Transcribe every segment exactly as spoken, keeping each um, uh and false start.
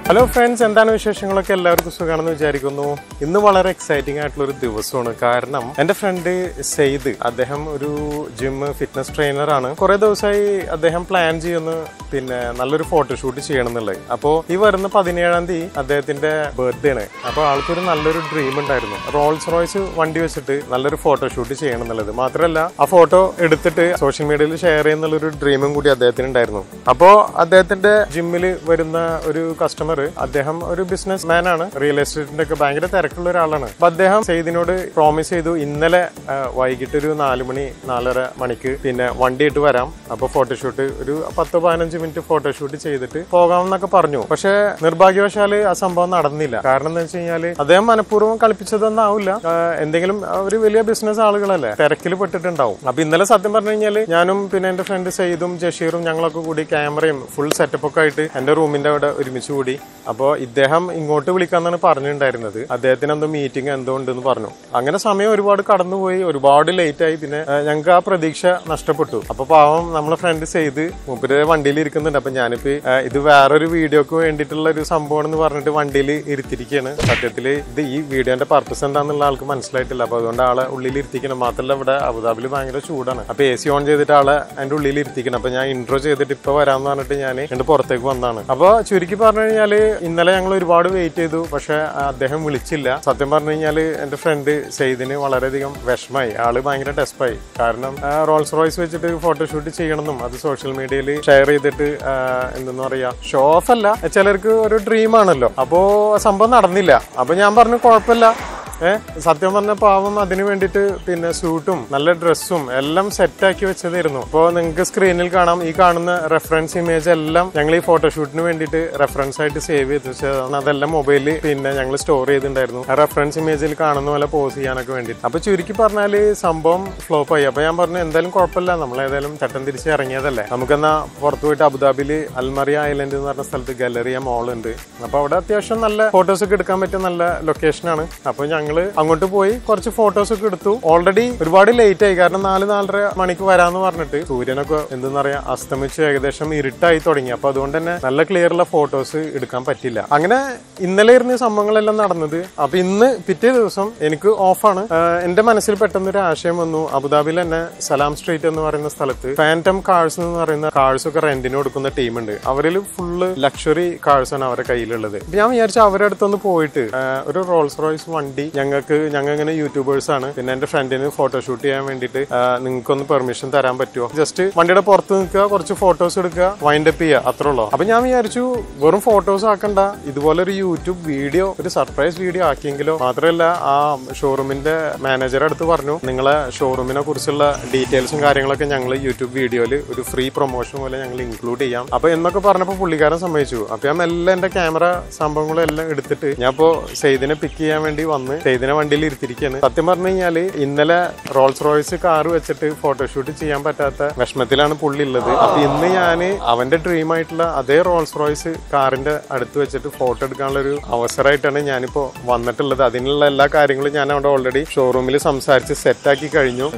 Hello friends, എന്താണ് വിശേഷങ്ങളൊക്കെ? എല്ലാവർക്കും സുഖമാണെന്ന് വിചാരിക്കുന്നു. ഇന്ന് വളരെ എക്സൈറ്റിംഗ് ആയിട്ടുള്ള ഒരു ദിവസമാണ്. കാരണം എൻ്റെ ഫ്രണ്ട് സെയ്ദ്, അദ്ദേഹം ഒരു ജിം ഫിറ്റ്നസ് ട്രെയിനറാണ്. കുറെ ദിവസമായി അദ്ദേഹം പ്ലാൻ ചെയ്യുന്നു പിന്നെ നല്ലൊരു ഫോട്ടോഷൂട്ട് ചെയ്യണം എന്നുള്ളത്. അപ്പോൾ ഈ വരുന്ന പതിനേഴാം തീയതി അദ്ദേഹത്തിന്റെ ബർത്ത്ഡേ ആണ്. അപ്പോൾ ആൾക്കൊരു നല്ലൊരു ഡ്രീം ഉണ്ടായിരുന്നു, റോൾസ് റോയ്സ് വണ്ടി വെച്ചിട്ട് നല്ലൊരു ഫോട്ടോഷൂട്ട് ചെയ്യണം എന്നുള്ളത്. മാത്രമല്ല ആ ഫോട്ടോ എടുത്തിട്ട് സോഷ്യൽ മീഡിയയിൽ ഷെയർ ചെയ്യുന്നുള്ളൊരു ഡ്രീമും കൂടി അദ്ദേഹത്തിന് ഉണ്ടായിരുന്നു. അപ്പോൾ അദ്ദേഹത്തിന്റെ ജിമ്മിൽ വരുന്ന ഒരു കസ്റ്റമർ, അദ്ദേഹം ഒരു ബിസിനസ് മാൻ ആണ്, റിയൽ എസ്റ്റേറ്റിന്റെ ഒക്കെ ഭയങ്കര തിരക്കുള്ള ഒരാളാണ്. അപ്പൊ അദ്ദേഹം സെയ്ദിനോട് പ്രോമിസ് ചെയ്തു, ഇന്നലെ വൈകിട്ട് ഒരു നാല് മണി നാലര മണിക്ക് പിന്നെ വണ്ടിയിട്ട് വരാം, അപ്പൊ ഫോട്ടോഷൂട്ട് ഒരു പത്ത് പതിനഞ്ച് മിനിറ്റ് ഫോട്ടോഷൂട്ട് ചെയ്തിട്ട് പോകാമെന്നൊക്കെ പറഞ്ഞു. പക്ഷെ നിർഭാഗ്യവശാല് ആ സംഭവം നടന്നില്ല. കാരണം എന്താ വെച്ച് കഴിഞ്ഞാല് അദ്ദേഹം മനഃപൂർവ്വം കളിപ്പിച്ചതൊന്നും ആവില്ല. എന്തെങ്കിലും ഒരു വലിയ ബിസിനസ് ആളുകളല്ലേ, തിരക്കിൽ പെട്ടിട്ടുണ്ടാവും. അപ്പൊ ഇന്നലെ സത്യം പറഞ്ഞു കഴിഞ്ഞാല് ഞാനും പിന്നെ എന്റെ ഫ്രണ്ട് സെയ്ദും ജഷീറും ഞങ്ങളൊക്കെ കൂടി ക്യാമറയും ഫുൾ സെറ്റപ്പ് ഒക്കെ ആയിട്ട് എന്റെ റൂമിന്റെ അവിടെ ഒരുമിച്ച് കൂടി. അപ്പോൾ ഇദ്ദേഹം ഇങ്ങോട്ട് വിളിക്കാന്നാണ് പറഞ്ഞിട്ടുണ്ടായിരുന്നത്. അദ്ദേഹത്തിന് എന്തോ മീറ്റിംഗ് എന്തോ ഉണ്ടെന്ന് പറഞ്ഞു. അങ്ങനെ സമയം ഒരുപാട് കടന്നുപോയി, ഒരുപാട് ലേറ്റ് ആയി. പിന്നെ ഞങ്ങൾക്ക് ആ പ്രതീക്ഷ നഷ്ടപ്പെട്ടു. അപ്പൊ പാവം നമ്മളെ ഫ്രണ്ട് ചെയ്ത് മൂപ്പര് വണ്ടിയിൽ ഇരിക്കുന്നുണ്ട്. അപ്പൊ ഞാനിപ്പോ ഇത് വേറൊരു വീഡിയോക്ക് വേണ്ടിയിട്ടുള്ള ഒരു സംഭവമാണെന്ന് പറഞ്ഞിട്ട് വണ്ടിയിൽ ഇരുത്തിരിക്കുകയാണ്. സത്യത്തില് ഇത് ഈ വീഡിയോന്റെ പർപ്പസ് എന്താണെന്നുള്ള ആൾക്ക് മനസ്സിലായിട്ടില്ല. അപ്പൊ അതുകൊണ്ട് ആളെ ഉള്ളിൽ ഇരുത്തിക്കണം. മാത്രമല്ല ഇവിടെ അബുദാബിയിൽ ഭയങ്കര ചൂടാണ്. അപ്പൊ എ സി ഓൺ ചെയ്തിട്ട് ആളെ അതിന്റെ ഉള്ളിൽ ഇരുത്തിക്കണം. അപ്പൊ ഞാൻ ഇൻട്രോ ചെയ്തിട്ട് ഇപ്പൊ വരാമെന്ന് പറഞ്ഞിട്ട് ഞാൻ എന്റെ പുറത്തേക്ക് വന്നതാണ്. അപ്പൊ ചുരുക്കി പറഞ്ഞു കഴിഞ്ഞാല് ഇന്നലെ ഞങ്ങൾ ഒരുപാട് വെയിറ്റ് ചെയ്തു, പക്ഷെ അദ്ദേഹം വിളിച്ചില്ല. സത്യം പറഞ്ഞു കഴിഞ്ഞാല് എന്റെ ഫ്രണ്ട് സെയ്ദിന് വളരെയധികം വിഷമായി. ആള് ഭയങ്കര ഡെസ്പായി. കാരണം റോൾസ് റോയ്സ് വെച്ചിട്ട് ഫോട്ടോഷൂട്ട് ചെയ്യണമെന്നും അത് സോഷ്യൽ മീഡിയയിൽ ഷെയർ ചെയ്തിട്ട് എന്തെന്ന് പറയാ, ഷോ ഓഫ് അല്ല, ചിലർക്ക് ഒരു ഡ്രീം ആണല്ലോ. അപ്പോ സംഭവം നടന്നില്ല. അപ്പൊ ഞാൻ പറഞ്ഞു കുഴപ്പമില്ല. ഏഹ് സത്യം പറഞ്ഞ പാവം അതിന് വേണ്ടിയിട്ട് പിന്നെ സൂട്ടും നല്ല ഡ്രസ്സും എല്ലാം സെറ്റാക്കി വെച്ചതായിരുന്നു. അപ്പോൾ നിങ്ങൾക്ക് സ്ക്രീനിൽ കാണാം, ഈ കാണുന്ന റെഫറൻസ് ഇമേജ് എല്ലാം ഞങ്ങൾ ഈ ഫോട്ടോഷൂട്ടിന് വേണ്ടിയിട്ട് റെഫറൻസ് ആയിട്ട് സേവ് ചെയ്ത് വെച്ചതാണ്. അതെല്ലാം മൊബൈലിൽ പിന്നെ ഞങ്ങൾ സ്റ്റോർ ചെയ്തിട്ടുണ്ടായിരുന്നു, ആ റെഫറൻസ് ഇമേജിൽ കാണുന്ന പോലെ പോസ് ചെയ്യാനൊക്കെ വേണ്ടിയിട്ട്. അപ്പൊ ചുരുക്കി പറഞ്ഞാല് സംഭവം ഫ്ലോപ്പ് ആയി. അപ്പൊ ഞാൻ പറഞ്ഞു എന്തായാലും കുഴപ്പമില്ല, നമ്മൾ ഏതായാലും ചട്ടം തിരിച്ച് ഇറങ്ങിയതല്ലേ, നമുക്കെന്നാ പുറത്തു പോയിട്ട് അബുദാബിയിൽ അൽമറിയ ഐലൻഡ് എന്ന് പറഞ്ഞ സ്ഥലത്ത് ഗാലറിയ മോൾ ഉണ്ട്. അപ്പൊ അവിടെ അത്യാവശ്യം നല്ല ഫോട്ടോസ് ഒക്കെ എടുക്കാൻ പറ്റിയ നല്ല ലൊക്കേഷനാണ്. അപ്പൊ ഞങ്ങൾ അങ്ങോട്ട് പോയി കുറച്ച് ഫോട്ടോസ് ഒക്കെ എടുത്തു. ഓൾറെഡി ഒരുപാട് ലേറ്റ് ആയി, കാരണം നാല് നാലര മണിക്ക് വരാന്ന് പറഞ്ഞിട്ട് സൂര്യനൊക്കെ എന്തെന്ന് പറയാ അസ്തമിച്ച് ഏകദേശം ഇരുട്ടായി തുടങ്ങി. അപ്പൊ അതുകൊണ്ട് തന്നെ നല്ല ക്ലിയറുള്ള ഫോട്ടോസ് എടുക്കാൻ പറ്റില്ല. അങ്ങനെ ഇന്നലെ ഇരുന്ന സംഭവങ്ങളെല്ലാം നടന്നത്. അപ്പൊ ഇന്ന് പിറ്റേ ദിവസം എനിക്ക് ഓഫാണ്. എന്റെ മനസ്സിൽ പെട്ടെന്ന് ഒരു ആശയം വന്നു. അബുദാബിയിൽ തന്നെ സലാം സ്ട്രീറ്റ് എന്ന് പറയുന്ന സ്ഥലത്ത് ഫാൻറ്റം കാഴ്സ് എന്ന് പറയുന്ന കാഴ്സ് ഒക്കെ റെന്റിന് കൊടുക്കുന്ന ടീമുണ്ട്. അവരിൽ ഫുള്ള് ലക്ഷറി കാഴ്സ് ആണ് അവരുടെ കയ്യിലുള്ളത്. ഞാൻ വിചാരിച്ചു അവരുടെ അടുത്തൊന്ന് പോയിട്ട് ഒരു റോൾസ് റോയ്സ് വണ്ടി ഞങ്ങൾക്ക് ഞങ്ങൾ ഇങ്ങനെ യൂട്യൂബേഴ്സ് ആണ്, പിന്നെ എന്റെ ഫ്രണ്ടിന് ഫോട്ടോഷൂട്ട് ചെയ്യാൻ വേണ്ടിയിട്ട് നിങ്ങൾക്കൊന്ന് പെർമിഷൻ തരാൻ പറ്റുമോ? ജസ്റ്റ് വണ്ടിയുടെ പുറത്ത് നിൽക്കുക, കുറച്ച് ഫോട്ടോസ് എടുക്കുക, വൈൻഡ് അപ്പ് ചെയ്യുക, അത്രേ ഉള്ളൂ. അപ്പൊ ഞാൻ വിചാരിച്ചു വെറും ഫോട്ടോസ് ആക്കണ്ട, ഇതുപോലെ ഒരു യൂട്യൂബ് വീഡിയോ, ഒരു സർപ്രൈസ് വീഡിയോ ആക്കിയെങ്കിലോ. മാത്രമല്ല ആ ഷോറൂമിന്റെ മാനേജറെ അടുത്ത് പറഞ്ഞു, നിങ്ങളെ ഷോറൂമിനെ കുറിച്ചുള്ള ഡീറ്റെയിൽസും കാര്യങ്ങളൊക്കെ ഞങ്ങൾ യൂട്യൂബ് വീഡിയോയിൽ ഒരു ഫ്രീ പ്രൊമോഷൻ പോലെ ഞങ്ങൾ ഇൻക്ലൂഡ് ചെയ്യാം. അപ്പൊ എന്നൊക്കെ പറഞ്ഞപ്പോൾ പുള്ളിക്കാരൻ സമ്മതിച്ചു. അപ്പൊ ഞാൻ എല്ലാം എന്റെ ക്യാമറ സംഭവങ്ങളും എല്ലാം എടുത്തിട്ട് ഞാൻ ഇപ്പോ സെയ്ദിനെ പിക്ക് ചെയ്യാൻ വേണ്ടി വന്ന് സെയ്ദിനെ വണ്ടിയിൽ ഇരുത്തിരിക്കുകയാണ്. സത്യം പറഞ്ഞു കഴിഞ്ഞാല് ഇന്നലെ റോൾസ് റോയ്സ് കാറ് വെച്ചിട്ട് ഫോട്ടോഷൂട്ട് ചെയ്യാൻ പറ്റാത്ത വിഷമത്തിലാണ് പുള്ളി ഉള്ളത്. അപ്പൊ ഇന്ന് ഞാന് അവന്റെ ഡ്രീം ആയിട്ടുള്ള അതേ റോൾസ് റോയ്സ് കാറിന്റെ അടുത്ത് വെച്ചിട്ട് ഫോട്ടോ എടുക്കാനുള്ള ഒരു അവസരമായിട്ടാണ് ഞാനിപ്പോ വന്നിട്ടുള്ളത്. അതിനുള്ള എല്ലാ കാര്യങ്ങളും ഞാൻ അവിടെ ഓൾറെഡി ഷോറൂമിൽ സംസാരിച്ച് സെറ്റാക്കി കഴിഞ്ഞു.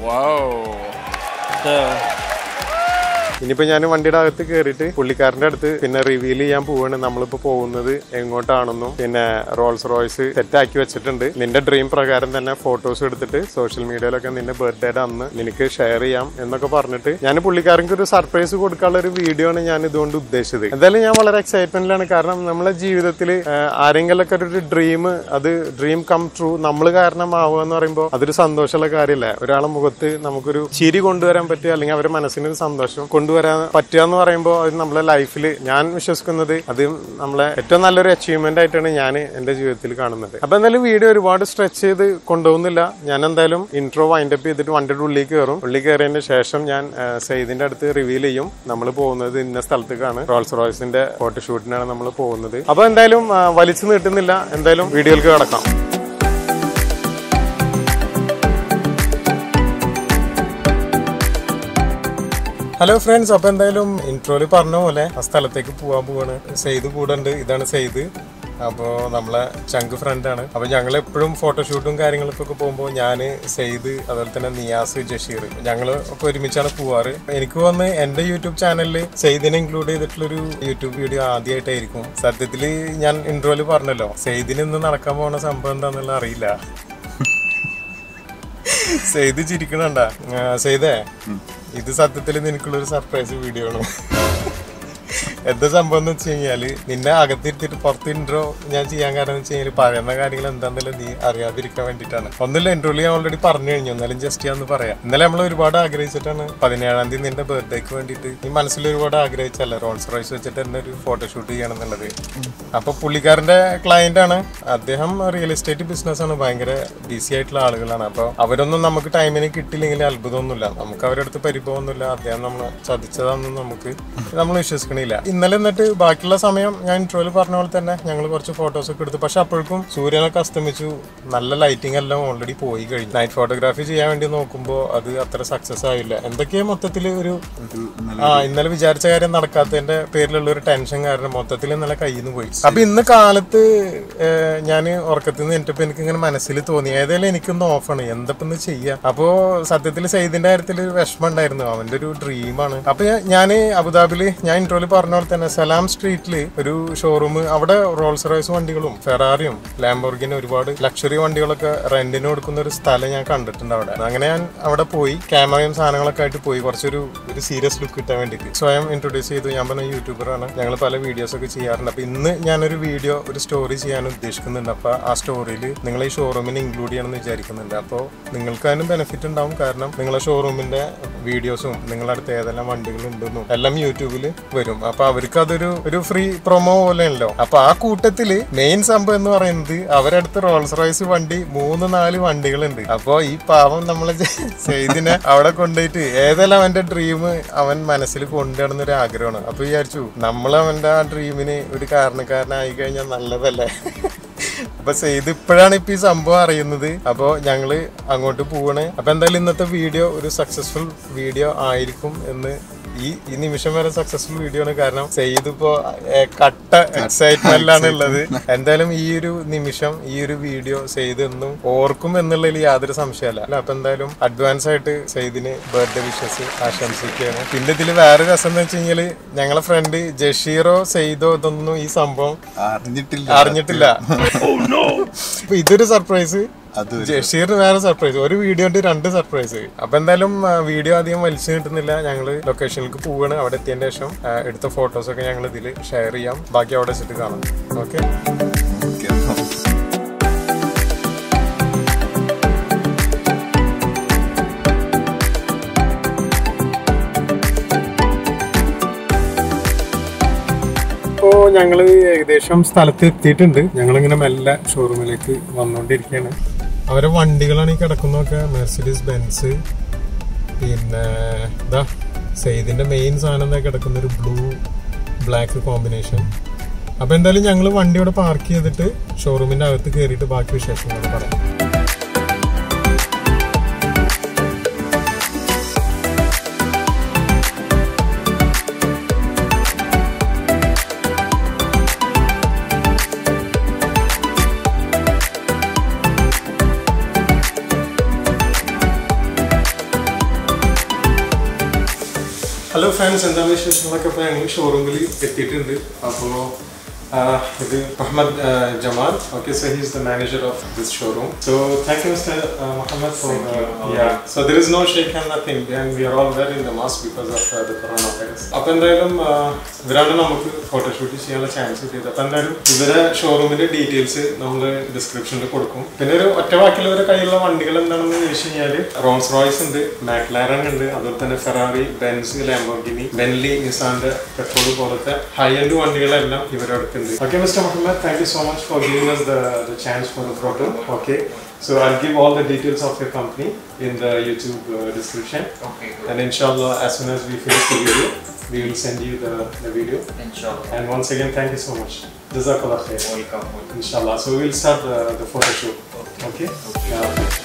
ഇനിയിപ്പോ ഞാൻ വണ്ടിയുടെ അകത്ത് കയറിയിട്ട് പുള്ളിക്കാരന്റെ അടുത്ത് പിന്നെ റിവീൽ ചെയ്യാൻ പോവാണ് നമ്മളിപ്പോ പോകുന്നത് എങ്ങോട്ടാണെന്നും. പിന്നെ റോൾസ് റോയ്സ് സെറ്റാക്കി വെച്ചിട്ടുണ്ട്, നിന്റെ ഡ്രീം പ്രകാരം തന്നെ ഫോട്ടോസ് എടുത്തിട്ട് സോഷ്യൽ മീഡിയയിലൊക്കെ നിന്റെ ബർത്ത്ഡേയുടെ അന്ന് നിനക്ക് ഷെയർ ചെയ്യാം എന്നൊക്കെ പറഞ്ഞിട്ട് ഞാൻ പുള്ളിക്കാരൻക്ക് ഒരു സർപ്രൈസ് കൊടുക്കാനുള്ള ഒരു വീഡിയോ ആണ് ഞാൻ ഇതുകൊണ്ട് ഉദ്ദേശിച്ചത്. എന്തായാലും ഞാൻ വളരെ എക്സൈറ്റ്മെന്റിലാണ്. കാരണം നമ്മളെ ജീവിതത്തിൽ ആരെങ്കിലൊക്കെ ഒരു ഡ്രീം, അത് ഡ്രീം കം ട്രൂ നമ്മൾ കാരണമാവുക എന്ന് പറയുമ്പോൾ അതൊരു സന്തോഷമുള്ള കാര്യമല്ലേ. ഒരാളെ മുഖത്ത് നമുക്കൊരു ചിരി കൊണ്ടുവരാൻ പറ്റുക, അല്ലെങ്കിൽ അവരുടെ മനസ്സിനൊരു സന്തോഷം കൊണ്ടുവരാൻ പറ്റുക എന്ന് പറയുമ്പോൾ അത് നമ്മളെ ലൈഫിൽ ഞാൻ വിശ്വസിക്കുന്നത് അത് നമ്മളെ ഏറ്റവും നല്ലൊരു അച്ചീവ്മെന്റ് ആയിട്ടാണ് ഞാൻ എന്റെ ജീവിതത്തിൽ കാണുന്നത്. അപ്പൊ എന്തായാലും വീഡിയോ ഒരുപാട് സ്ട്രെച്ച് ചെയ്ത് കൊണ്ടുപോകുന്നില്ല. ഞാൻ എന്തായാലും ഇൻട്രോ വൈൻഡ് അപ്പ് ചെയ്തിട്ട് വണ്ടിയുടെ ഉള്ളിൽ കയറും. ഉള്ളിൽ കയറിയതിന് ശേഷം ഞാൻ സെയ്ദിന്റെ അടുത്ത് റിവീൽ ചെയ്യും, നമ്മൾ പോകുന്നത് ഇന്ന സ്ഥലത്തേക്കാണ്, റോൾസ് റോയ്സിന്റെ ഫോട്ടോഷൂട്ടിനാണ് നമ്മൾ പോകുന്നത്. അപ്പൊ എന്തായാലും വലിച്ചു നീട്ടുന്നില്ല, എന്തായാലും വീഡിയോയിലേക്ക് കടക്കാം. ഹലോ ഫ്രണ്ട്സ്, അപ്പൊ എന്തായാലും ഇൻട്രോയിൽ പറഞ്ഞ പോലെ ആ സ്ഥലത്തേക്ക് പോകാൻ പോവാണ്. സെയ്ദ് കൂടെ ഉണ്ട്. ഇതാണ് സെയ്ദ്. അപ്പോൾ നമ്മളെ ചങ്ക് ഫ്രണ്ടാണ്. അപ്പോൾ ഞങ്ങൾ എപ്പോഴും ഫോട്ടോഷൂട്ടും കാര്യങ്ങൾക്കൊക്കെ പോകുമ്പോൾ ഞാൻ, സെയ്ദ്, അതുപോലെ തന്നെ നിയാസ്, ജഷീർ ഞങ്ങൾ ഒക്കെ ഒരുമിച്ചാണ് പോവാറ്. എനിക്ക് വന്ന് എൻ്റെ യൂട്യൂബ് ചാനലിൽ സെയ്ദിനെ ഇൻക്ലൂഡ് ചെയ്തിട്ടുള്ളൊരു യൂട്യൂബ് വീഡിയോ ആദ്യമായിട്ടായിരിക്കും. സത്യത്തിൽ ഞാൻ ഇൻട്രോയിൽ പറഞ്ഞല്ലോ, സെയ്ദിന് ഇന്ന് നടക്കാൻ പോകുന്ന സംഭവം എന്താണെന്നുള്ള അറിയില്ല. സെയ്ദ് ചിരിക്കണണ്ട. സെയ്ദേ, ഇത് സത്യത്തിൽ നിനക്കുള്ളൊരു സർപ്രൈസ് വീഡിയോ ആണ്. എന്താ സംഭവം എന്ന് വെച്ച് കഴിഞ്ഞാല്, നിന്നെ അകത്തിരുത്തിട്ട് പുറത്ത് ഇൻട്രോ ഞാൻ ചെയ്യാൻ കാരണം എന്ന് വെച്ച് കഴിഞ്ഞാൽ പറയുന്ന കാര്യങ്ങൾ എന്താണെന്നല്ല നീ അറിയാതിരിക്കാൻ വേണ്ടിയിട്ടാണ്. ഒന്നുമില്ല, ഇൻട്രോയിൽ ഞാൻ ഓൾറെഡി പറഞ്ഞു കഴിഞ്ഞു, എന്നാലും ജസ്റ്റ് ഞാൻ ഒന്ന് പറയാം. ഇന്നലെ നമ്മൾ ഒരുപാട് ആഗ്രഹിച്ചിട്ടാണ് പതിനേഴാം തീയതി നിന്റെ ബർത്ത്ഡേക്ക് വേണ്ടിയിട്ട് നീ മനസ്സിൽ ഒരുപാട് ആഗ്രഹിച്ചല്ലേ റോൾസ് റോയ്സ് വെച്ചിട്ട് എന്നെ ഒരു ഫോട്ടോഷൂട്ട് ചെയ്യണം എന്നുള്ളത്. അപ്പൊ പുള്ളിക്കാരന്റെ ക്ലയന്റ് ആണ് അദ്ദേഹം. റിയൽ എസ്റ്റേറ്റ് ബിസിനസ് ആണ്, ഭയങ്കര ബിസി ആയിട്ടുള്ള ആളുകളാണ്. അപ്പൊ അവരൊന്നും നമുക്ക് ടൈമിന് കിട്ടില്ലെങ്കിൽ അത്ഭുതമൊന്നുമില്ല, നമുക്ക് അവരുടെ അടുത്ത് പരിഭവമൊന്നുമില്ല. അദ്ദേഹം നമ്മളെ ചതിച്ചതാണെന്നും നമുക്ക് നമ്മൾ വിശ്വസിക്കണില്ല. ഇന്നലെ എന്നിട്ട് ബാക്കിയുള്ള സമയം ഞാൻ ഇൻട്രോയിൽ പറഞ്ഞ പോലെ തന്നെ ഞങ്ങൾ കുറച്ച് ഫോട്ടോസ് ഒക്കെ എടുത്തു. പക്ഷെ അപ്പോഴേക്കും സൂര്യനൊക്കെ അസ്തമിച്ചു, നല്ല ലൈറ്റിംഗ് എല്ലാം ഓൾറെഡി പോയി കഴിഞ്ഞു. നൈറ്റ് ഫോട്ടോഗ്രാഫി ചെയ്യാൻ വേണ്ടി നോക്കുമ്പോൾ അത് അത്ര സക്സസ് ആയില്ല. എന്തൊക്കെയോ മൊത്തത്തിൽ ഒരു ആ ഇന്നലെ വിചാരിച്ച കാര്യം നടക്കാത്തതിന്റെ പേരിലുള്ള ഒരു ടെൻഷൻ കാരണം മൊത്തത്തിൽ ഇന്നലെ കയ്യിൽ നിന്ന് പോയി. അപ്പൊ ഇന്ന് കാലത്ത് ഞാൻ ഉറക്കത്തിൽ നിന്ന് എന്നിട്ട് എനിക്ക് ഇങ്ങനെ മനസ്സിൽ തോന്നി, ഏതായാലും എനിക്കൊന്ന് ഓഫാണ്, എന്തപ്പം ചെയ്യാം. അപ്പോ സത്യത്തിൽ സെയ്ദിന്റെ കാര്യത്തിൽ ഒരു വിഷമം ഉണ്ടായിരുന്നു, അവന്റെ ഒരു ഡ്രീമാണ്. അപ്പൊ ഞാൻ അബുദാബിയിൽ ഞാൻ ഇൻട്രോയിൽ പറഞ്ഞ പോലെ തന്നെ സലാം സ്ട്രീറ്റില് ഒരു ഷോറൂം, അവിടെ റോൾസ് റോയ്സ് വണ്ടികളും ഫെറാറിയും ലാംബോർഗിനും ഒരുപാട് ലക്ഷറി വണ്ടികളൊക്കെ റെന്റിന് കൊടുക്കുന്ന ഒരു സ്ഥലം ഞാൻ കണ്ടിട്ടുണ്ട് അവിടെ. അങ്ങനെ ഞാൻ അവിടെ പോയി ക്യാമറയും സാധനങ്ങളൊക്കെ ആയിട്ട് പോയി കുറച്ചൊരു ഒരു സീരിയസ് ലുക്ക് കിട്ടാൻ വേണ്ടിയിട്ട് സ്വയം ഇൻട്രൊഡ്യൂസ് ചെയ്തു. ഞാൻ പറഞ്ഞ യൂട്യൂബറാണ്, ഞങ്ങൾ പല വീഡിയോസ് ഒക്കെ ചെയ്യാറുണ്ട്. അപ്പൊ ഇന്ന് ഞാനൊരു വീഡിയോ ഒരു സ്റ്റോറി ചെയ്യാൻ ഉദ്ദേശിക്കുന്നുണ്ട്. അപ്പൊ ആ സ്റ്റോറിയിൽ നിങ്ങൾ ഈ ഷോറൂമിനെ ഇൻക്ലൂഡ് ചെയ്യണമെന്ന് വിചാരിക്കുന്നുണ്ട്. അപ്പോൾ നിങ്ങൾക്ക് അതിനും ബെനിഫിറ്റ് ഉണ്ടാവും, കാരണം നിങ്ങളെ ഷോറൂമിന്റെ വീഡിയോസും നിങ്ങളുടെ അടുത്ത് ഏതെല്ലാം വണ്ടികൾ ഉണ്ടെന്നും എല്ലാം യൂട്യൂബിൽ വരും. അപ്പൊ അവർക്ക് അതൊരു ഒരു ഫ്രീ പ്രൊമോ പോലെയാണല്ലോ. അപ്പൊ ആ കൂട്ടത്തില് മെയിൻ സംഭവം എന്ന് പറയുന്നത് അവരടുത്ത് റോൾസ് റോയ്സ് വണ്ടി മൂന്ന് നാല് വണ്ടികളുണ്ട്. അപ്പൊ ഈ പാവം നമ്മളെ സെയ്ദിനെ അവിടെ കൊണ്ടുപോയിട്ട് ഏതെല്ലാം അവന്റെ ഡ്രീം അവൻ മനസ്സിൽ കൊണ്ടുവരുന്നൊരു ആഗ്രഹമാണ്. അപ്പൊ വിചാരിച്ചു നമ്മൾ അവന്റെ ആ ഡ്രീമിന് ഒരു കാരണക്കാരനായി കഴിഞ്ഞാൽ നല്ലതല്ലേ. അപ്പൊ സെയ്ദ് ഇപ്പോഴാണ് ഇപ്പൊ ഈ സംഭവം അറിയുന്നത്. അപ്പൊ ഞങ്ങള് അങ്ങോട്ട് പോവാണ്. അപ്പൊ എന്തായാലും ഇന്നത്തെ വീഡിയോ ഒരു സക്സസ്ഫുൾ വീഡിയോ ആയിരിക്കും എന്ന് ഈ ഈ നിമിഷം വരെ സക്സസ്ഫുൾ വീഡിയോ ആണ്. കാരണം സെയ്ദ് ഇപ്പോ കട്ട എക്സൈറ്റ്മെന്റിലാണ് ഉള്ളത്. എന്തായാലും ഈ ഒരു നിമിഷം ഈ ഒരു വീഡിയോ സെയ്ദ് എന്നും ഓർക്കും എന്നുള്ളതിൽ യാതൊരു സംശയമല്ല. അല്ല അപ്പൊ എന്തായാലും അഡ്വാൻസ് ആയിട്ട് സെയ്ദിന് ബർത്ത്ഡേ വിഷസ് ആശംസിക്കുകയാണ്. പിന്നെ ഇതിൽ വേറെ രസം എന്ന് വെച്ച് കഴിഞ്ഞാല് ഞങ്ങളെ ഫ്രണ്ട് ജഷീറോ സെയ്ദോ ഇതൊന്നും ഈ സംഭവം അറിഞ്ഞിട്ടില്ല അറിഞ്ഞിട്ടില്ല അപ്പൊ ഇതൊരു സർപ്രൈസ്, ജഷീറിന് വേറെ സർപ്രൈസ്, ഒരു വീഡിയോന്റെ രണ്ട് സർപ്രൈസ്. അപ്പൊ എന്തായാലും വീഡിയോ അധികം വലിച്ചു കിട്ടുന്നില്ല, ഞങ്ങള് ലൊക്കേഷനിലേക്ക് പോവാണ്. അവിടെ എത്തിയതിന്റെ ശേഷം എടുത്ത ഫോട്ടോസ് ഒക്കെ ഞങ്ങൾ ഇതിൽ ഷെയർ ചെയ്യാം. ബാക്കി അവിടെ വെച്ചിട്ട് കാണാം. ഓക്കെ. ഇപ്പോൾ ഞങ്ങൾ ഏകദേശം സ്ഥലത്ത് എത്തിയിട്ടുണ്ട്. ഞങ്ങളിങ്ങനെ മെല്ലെ ഷോറൂമിലേക്ക് വന്നുകൊണ്ടിരിക്കുകയാണ്. അവരെ വണ്ടികളാണ് ഈ കിടക്കുന്നതൊക്കെ, മെർസിഡീസ് ബെൻസ്. പിന്നെ ഇതാ സെയ്ദിന്റെ മെയിൻ സാധനം എന്താ കിടക്കുന്ന ഒരു ബ്ലൂ ബ്ലാക്ക് കോമ്പിനേഷൻ. അപ്പൊ എന്തായാലും ഞങ്ങൾ വണ്ടി ഇവിടെ പാർക്ക് ചെയ്തിട്ട് ഷോറൂമിന്റെ അകത്ത് കയറിയിട്ട് ബാക്കി വിശേഷങ്ങൾ പറയാം. ഹലോ ഫ്രണ്ട്സ്, എന്താണ് വിശേഷങ്ങളൊക്കെ? ഇപ്പോൾ ഞങ്ങൾ ഷോറൂമിൽ എത്തിയിട്ടുണ്ട്. അപ്പോൾ ഇത് Muhammad uh, Jamal. Okay, so he's the manager of this showroom. So thank you, Mister Uh, Muhammad, for uh, yeah. So there is no shake and nothing, and we are all wearing the mask because of uh, the coronavirus. അപ്പോൾ എന്തായാലും ഇവരാണ് നമുക്ക് photoshoot ചെയ്യാനുള്ള chance കിട്ടിയത്. അപ്പോൾ എന്തായാലും ഇവരെ ഷോറൂമിന്റെ details നമ്മൾ ഡിസ്ക്രിപ്ഷനിൽ കൊടുക്കും. പിന്നെ ഒരു ഒറ്റ വാക്കിൽ ഇവരുടെ കയ്യിലുള്ള വണ്ടികൾ എന്താണെന്ന് ചോദിച്ചു കഴിഞ്ഞാൽ റോൾസ് റോയ്സ് ഉണ്ട്, മാക്ലാരൻ ഉണ്ട്, അതുപോലെ തന്നെ ഫെറാറി, ബെൻസ്, ലാംബോർഗിനി, ബെൻലി, നിസാന്റെ പെട്രോൾ പോലത്തെ ഹൈ എൻഡ് വണ്ടികളെല്ലാം ഇവരടുത്ത്. Okay, Mister Muhammad, thank you so much for giving us the, the chance for the photo. Okay, so I'll give all the details of your company in the YouTube uh, description. Okay, good. And inshallah, as soon as we finish the video, we will send you the, the video. Inshallah. And once again, thank you so much. Jazakallah khair. Welcome. Inshallah. So we'll start the, the photo shoot. Okay. Okay. okay. Uh,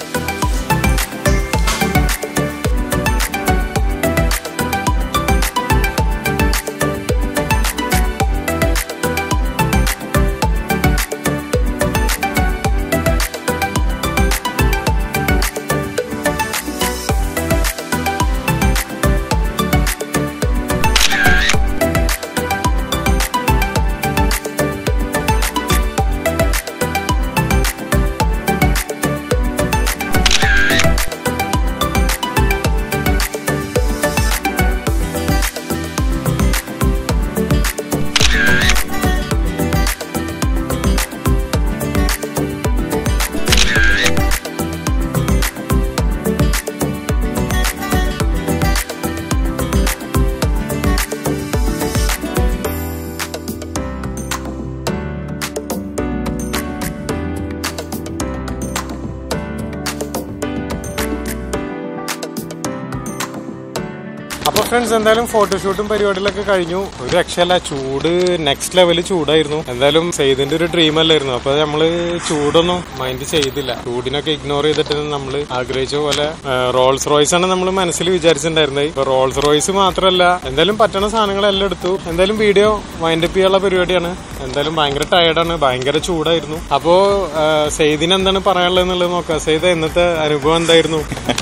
friends, എന്തായാലും ഫോട്ടോഷൂട്ടും പരിപാടികളൊക്കെ കഴിഞ്ഞു. ഒരു രക്ഷയല്ല, ചൂട് next level ചൂടായിരുന്നു. എന്തായാലും സെയ്ദിന്റെ ഒരു dream അല്ലായിരുന്നു. അപ്പൊ നമ്മള് ചൂടൊന്നും മൈൻഡ് ചെയ്തില്ല. ചൂടിനൊക്കെ ഇഗ്നോർ ചെയ്തിട്ട് നമ്മൾ ആഗ്രഹിച്ച പോലെ റോൾസ് റോയ്സ് ആണ് നമ്മൾ മനസ്സിൽ വിചാരിച്ചിട്ടുണ്ടായിരുന്നത്. ഇപ്പൊ റോൾസ് റോയ്സ് മാത്രമല്ല, എന്തായാലും പറ്റുന്ന സാധനങ്ങളെല്ലാം എടുത്തു. എന്തായാലും വീഡിയോ വൈൻഡപ്പ് ചെയ്യാനുള്ള പരിപാടിയാണ്. എന്തായാലും ഭയങ്കര ടയർഡാണ്, ഭയങ്കര ചൂടായിരുന്നു. അപ്പോ സെയ്ദിന് എന്താണ് പറയാനുള്ളത് എന്നുള്ളത് നോക്കാം. സെയ്ദ്, ഇന്നത്തെ അനുഭവം എന്തായിരുന്നു?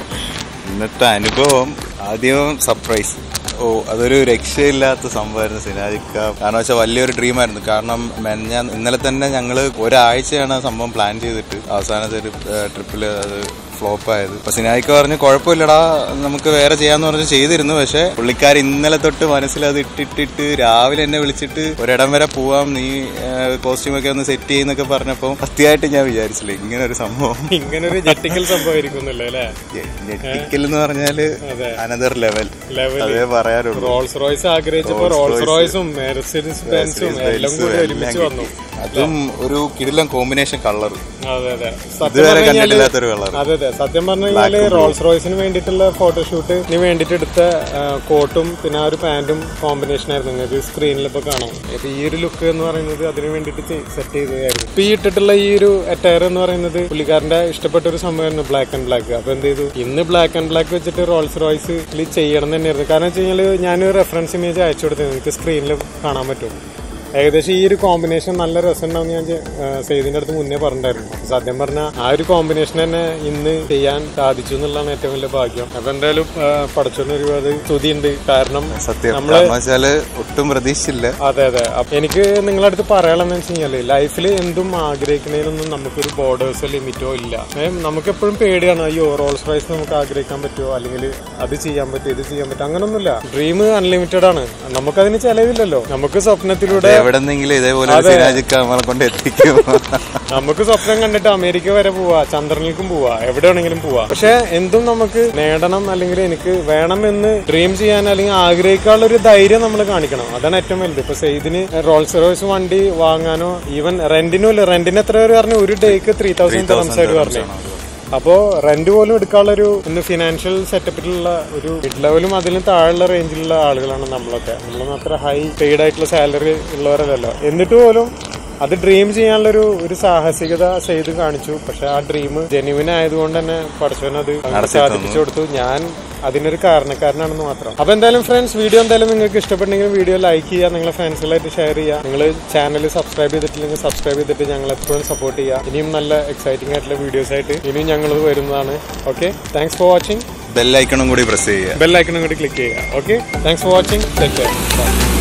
ഇന്നത്തെ അനുഭവം ആദ്യം സർപ്രൈസ്. ഓ, അതൊരു രക്ഷയില്ലാത്ത സംഭവമായിരുന്നു സിനാജിക്ക. കാരണം വെച്ചാൽ വലിയൊരു ഡ്രീമായിരുന്നു. കാരണം ഞാൻ ഇന്നലെ തന്നെ ഞങ്ങള് ഒരാഴ്ചയാണ് ആ സംഭവം പ്ലാൻ ചെയ്തിട്ട് അവസാനത്തെ ഒരു ട്രിപ്പിൽ അത് ഫ്ലോപ്പ് ആയത്. അപ്പൊ സിനാജിക്ക പറഞ്ഞു കുഴപ്പമില്ലടാ, നമുക്ക് വേറെ ചെയ്യാന്ന് പറഞ്ഞ് ചെയ്തിരുന്നു. പക്ഷെ പുള്ളിക്കാർ ഇന്നലെ തൊട്ട് മനസ്സിൽ അത് ഇട്ടിട്ടിട്ട് രാവിലെ എന്നെ വിളിച്ചിട്ട് ഒരിടം വരെ പോവാം, നീ കോസ്റ്റ്യൂം ഒക്കെ ഒന്ന് സെറ്റ് ചെയ്യുന്നൊക്കെ പറഞ്ഞപ്പോ സത്യമായിട്ട് ഞാൻ വിചാരിച്ചില്ല ഇങ്ങനെ ഒരു സംഭവം, ഇങ്ങനെ ഒരു ജെറ്റിക്കൽ സംഭവമായിരിക്കും. ജെറ്റിക്കൽ എന്ന് പറഞ്ഞാല് അനദർ ലെവൽ അതേ പറയാറുള്ളൂ. റോൾസ് റോയ്സ് ആഗ്രഹിച്ചപ്പോ റോൾസ് റോയ്സും മെർസിഡീസ് ബെൻസും എല്ലാം കൂടി ഒരുമിച്ച് വന്നു. അതും ഒരു കിടിലൻ കോമ്പിനേഷൻ കളർ. അതെ അതെ, ഇതുവരെ കണ്ടിട്ടില്ലാത്തൊരു കളർ. അതെ അതെ, സത്യം പറഞ്ഞു കഴിഞ്ഞാല് റോൾസ് റോയ്സിന് വേണ്ടിയിട്ടുള്ള ഫോട്ടോഷൂട്ടിന് വേണ്ടിട്ട് എടുത്ത കോട്ടും പിന്നെ ആ ഒരു പാന്റും കോമ്പിനേഷൻ ആയിരുന്നു. നിങ്ങൾക്ക് സ്ക്രീനിൽ ഇപ്പൊ കാണാം. അപ്പൊ ഈ ഒരു ലുക്ക് എന്ന് പറയുന്നത് അതിന് വേണ്ടിട്ട് സെറ്റ് ചെയ്തതായിരുന്നു. ഇപ്പൊ ഈ ഇട്ടിട്ടുള്ള ഈ ഒരു അറ്റയർ എന്ന് പറയുന്നത് പുള്ളിക്കാരന്റെ ഇഷ്ടപ്പെട്ട ഒരു സംഭവമായിരുന്നു, ബ്ലാക്ക് ആൻഡ് ബ്ലാക്ക്. അപ്പൊ എന്ത് ചെയ്തു, ഇന്ന് ബ്ലാക്ക് ആൻഡ് ബ്ലാക്ക് വെച്ചിട്ട് റോൾസ് റോയ്സ് ചെയ്യണം തന്നെയായിരുന്നു. കാരണം വെച്ച് കഴിഞ്ഞാൽ ഞാനൊരു റെഫറൻസ് ഇമേജ് അയച്ചു കൊടുത്തത്, നിങ്ങൾക്ക് സ്ക്രീനിൽ കാണാൻ പറ്റും. ഏകദേശം ഈ ഒരു കോമ്പിനേഷൻ നല്ല രസമുണ്ടാവും ഞാൻ സെയ്ദിന്റെ അടുത്ത് മുന്നേ പറഞ്ഞിട്ടുണ്ടായിരുന്നു. സത്യം പറഞ്ഞാൽ ആ ഒരു കോമ്പിനേഷൻ തന്നെ ഇന്ന് ചെയ്യാൻ സാധിച്ചു എന്നുള്ളതാണ് ഏറ്റവും വലിയ ഭാഗ്യം. അപ്പൊ എന്തായാലും പടച്ചോന് ഒരുപാട് സ്തുതിയുണ്ട്. കാരണം നമ്മള് ഒട്ടും പ്രതീക്ഷിച്ചില്ല. അതെ അതെ. അപ്പൊ എനിക്ക് നിങ്ങളുടെ അടുത്ത് പറയാനുള്ളതെന്ന് വെച്ച് കഴിഞ്ഞാല് ലൈഫിൽ എന്തും ആഗ്രഹിക്കുന്നതിനൊന്നും നമുക്കൊരു ബോർഡേഴ്സോ ലിമിറ്റോ ഇല്ല. നമുക്ക് എപ്പോഴും പേടിയാണ്, അയ്യോ റോൾസ് റോയ്സ് നമുക്ക് ആഗ്രഹിക്കാൻ പറ്റുമോ, അല്ലെങ്കിൽ അത് ചെയ്യാൻ പറ്റുമോ ഇത് ചെയ്യാൻ പറ്റും, അങ്ങനൊന്നുമില്ല. ഡ്രീം അൺലിമിറ്റഡ് ആണ്. നമുക്കതിന് ചെലവില്ലല്ലോ. നമുക്ക് സ്വപ്നത്തിലൂടെ എവിടെന്നെങ്കിലും ഇതേപോലെ കൊണ്ട് എത്തിക്കും. നമുക്ക് സ്വപ്നം കണ്ടിട്ട് അമേരിക്ക വരെ പോവാ, ചന്ദ്രനിലേക്കും പോവാ, എവിടെ വേണമെങ്കിലും പോവാ. പക്ഷെ എന്തും നമുക്ക് നേടണം അല്ലെങ്കിൽ എനിക്ക് വേണം എന്ന് ഡ്രീം ചെയ്യാൻ അല്ലെങ്കിൽ ആഗ്രഹിക്കാനുള്ള ഒരു ധൈര്യം നമ്മൾ കാണിക്കണം. അതാണ് ഏറ്റവും വലുത്. ഇപ്പൊ സെയ്ദിന് റോൾസ് റോയ്സ് വണ്ടി വാങ്ങാനോ ഈവൻ റെന്റിനോ ഇല്ല. റെന്റിന് എത്ര പേര് പറഞ്ഞു? ഒരു ഡേക്ക് ത്രീ തൗസൻഡ് ദിർഹംസ് ആയിട്ട് പറഞ്ഞു. അപ്പോ റെന്റ് പോലും എടുക്കാനുള്ള ഒരു ഇന്ന് ഫിനാൻഷ്യൽ സെറ്റപ്പിലുള്ള ഒരു മിഡ് ലെവലും അതിലും താഴെയുള്ള റേഞ്ചിലുള്ള ആളുകളാണ് നമ്മളൊക്കെ. നമ്മളൊന്നും അത്ര ഹൈ പെയ്ഡ് ആയിട്ടുള്ള സാലറി ഉള്ളവരല്ലല്ലോ. എന്നിട്ട് പോലും അത് ഡ്രീം ചെയ്യാനുള്ളൊരു ഒരു സാഹസികത ചെയ്ത് കാണിച്ചു. പക്ഷെ ആ ഡ്രീം ജെന്യുവിൻ ആയതുകൊണ്ട് തന്നെ പടച്ചവൻ അത് സാധിപ്പിച്ചു കൊടുത്തു. ഞാൻ അതിനൊരു കാരണക്കാരനാണെന്ന് മാത്രം. അപ്പൊ എന്തായാലും ഫ്രണ്ട്സ്, വീഡിയോ എന്തായാലും നിങ്ങൾക്ക് ഇഷ്ടപ്പെട്ടെങ്കിൽ വീഡിയോ ലൈക്ക് ചെയ്യുക, നിങ്ങളെ ഫ്രണ്ട്സുകളായിട്ട് ഷെയർ ചെയ്യുക. നിങ്ങൾ ചാനൽ സബ്സ്ക്രൈബ് ചെയ്തിട്ടില്ലെങ്കിൽ സബ്സ്ക്രൈബ് ചെയ്തിട്ട് ഞങ്ങൾ എപ്പോഴും സപ്പോർട്ട് ചെയ്യുക. ഇനിയും നല്ല എക്സൈറ്റിംഗ് ആയിട്ടുള്ള വീഡിയോസ് ആയിട്ട് ഇനിയും ഞങ്ങൾ വരുന്നതാണ്. Okay, thanks for watching. Bell ഐക്കണും കൂടി പ്രസ് ചെയ്യുക, ബെൽ ഐക്കണും കൂടി ക്ലിക്ക് ചെയ്യുക. Okay, thanks for watching. Take care.